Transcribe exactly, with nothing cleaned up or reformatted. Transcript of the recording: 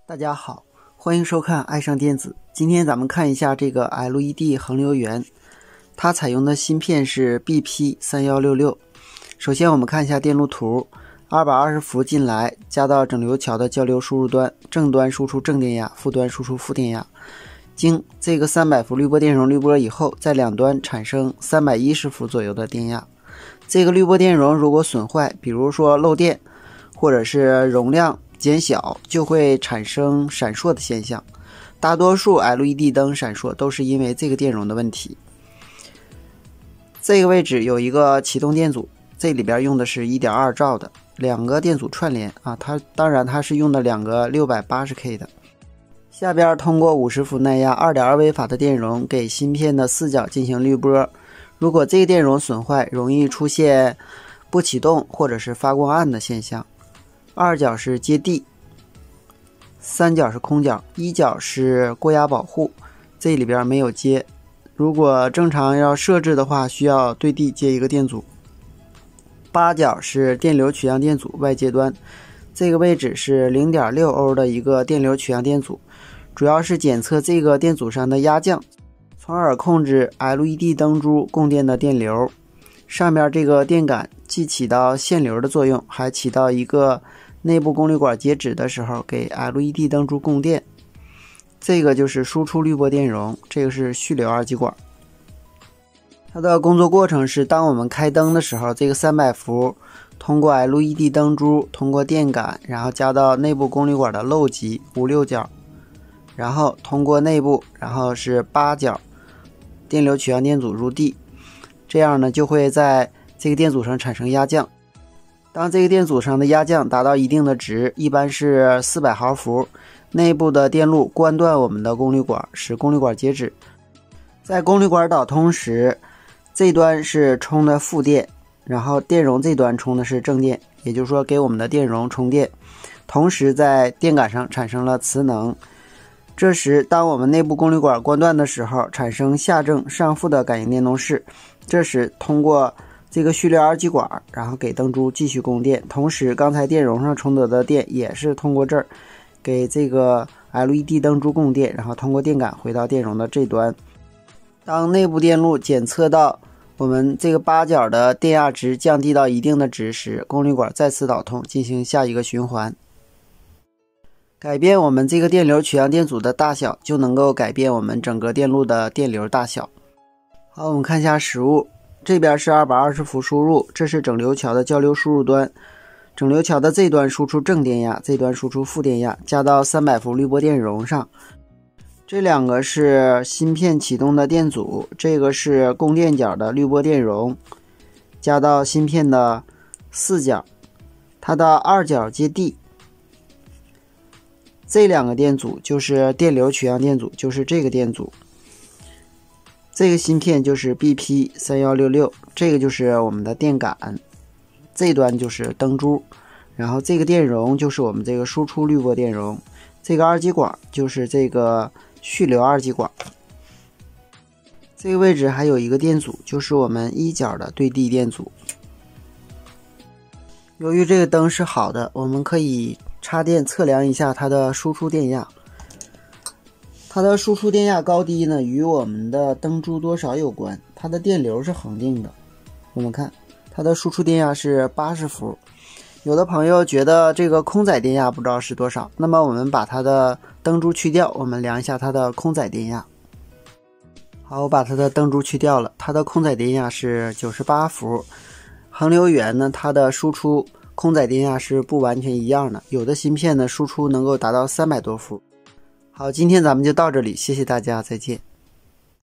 大家好，欢迎收看爱上电子。今天咱们看一下这个 L E D 恒流源，它采用的芯片是 B P 三一六六。首先我们看一下电路图，二百二十伏进来，加到整流桥的交流输入端，正端输出正电压，负端输出负电压。经这个三百伏滤波电容滤波以后，在两端产生三百一十伏左右的电压。这个滤波电容如果损坏，比如说漏电，或者是容量减小，就会产生闪烁的现象。大多数 L E D 灯闪烁都是因为这个电容的问题。这个位置有一个启动电阻，这里边用的是 一点二兆的两个电阻串联啊，它当然它是用的两个 六百八十 K 的。下边通过五十伏耐压 二点二 微法的电容给芯片的四角进行滤波。如果这个电容损坏，容易出现不启动或者是发光暗的现象。二角是接地，三角是空角，一角是过压保护，这里边没有接。如果正常要设置的话，需要对地接一个电阻。八角是电流取样电阻外接端，这个位置是 零点六欧的一个电流取样电阻，主要是检测这个电阻上的压降，从而控制 L E D 灯珠供电的电流。上面这个电感既起到限流的作用，还起到一个内部功率管截止的时候给 L E D 灯珠供电。这个就是输出滤波电容，这个是蓄流二极管。它的工作过程是，当我们开灯的时候，这个三百伏通过 L E D 灯珠，通过电感，然后加到内部功率管的漏极五六角，然后通过内部，然后是八角电流取样电阻入地，这样呢就会在这个电阻上产生压降。当这个电阻上的压降达到一定的值，一般是四百毫伏，内部的电路关断我们的功率管，使功率管截止。在功率管导通时，这端是充的负电，然后电容这端充的是正电，也就是说给我们的电容充电，同时在电感上产生了磁能。这时当我们内部功率管关断的时候，产生下正上负的感应电动势，这时通过这个蓄流二极管，然后给灯珠继续供电，同时刚才电容上充得的电也是通过这儿给这个 L E D 灯珠供电，然后通过电感回到电容的这端。当内部电路检测到我们这个八角的电压值降低到一定的值时，功率管再次导通进行下一个循环。改变我们这个电流取样电阻的大小，就能够改变我们整个电路的电流大小。好，我们看一下实物。这边是二百二十伏输入，这是整流桥的交流输入端，整流桥的这端输出正电压，这端输出负电压，加到三百伏滤波电容上。这两个是芯片启动的电阻，这个是供电角的滤波电容，加到芯片的四角，它的二角接地。这两个电阻就是电流取样电阻，就是这个电阻。这个芯片就是 B P 三一六六， 这个就是我们的电感，这端就是灯珠，然后这个电容就是我们这个输出滤波电容，这个二极管就是这个蓄流二极管。这个位置还有一个电阻，就是我们一角的对地电阻。由于这个灯是好的，我们可以插电测量一下它的输出电压。它的输出电压高低呢，与我们的灯珠多少有关，它的电流是恒定的。我们看它的输出电压是八十伏。有的朋友觉得这个空载电压不知道是多少，那么我们把它的灯珠去掉，我们量一下它的空载电压。好，我把它的灯珠去掉了，它的空载电压是九十八伏。恒流源呢，它的输出空载电压是不完全一样的，有的芯片的输出能够达到三百多伏。好，今天咱们就到这里，谢谢大家，再见。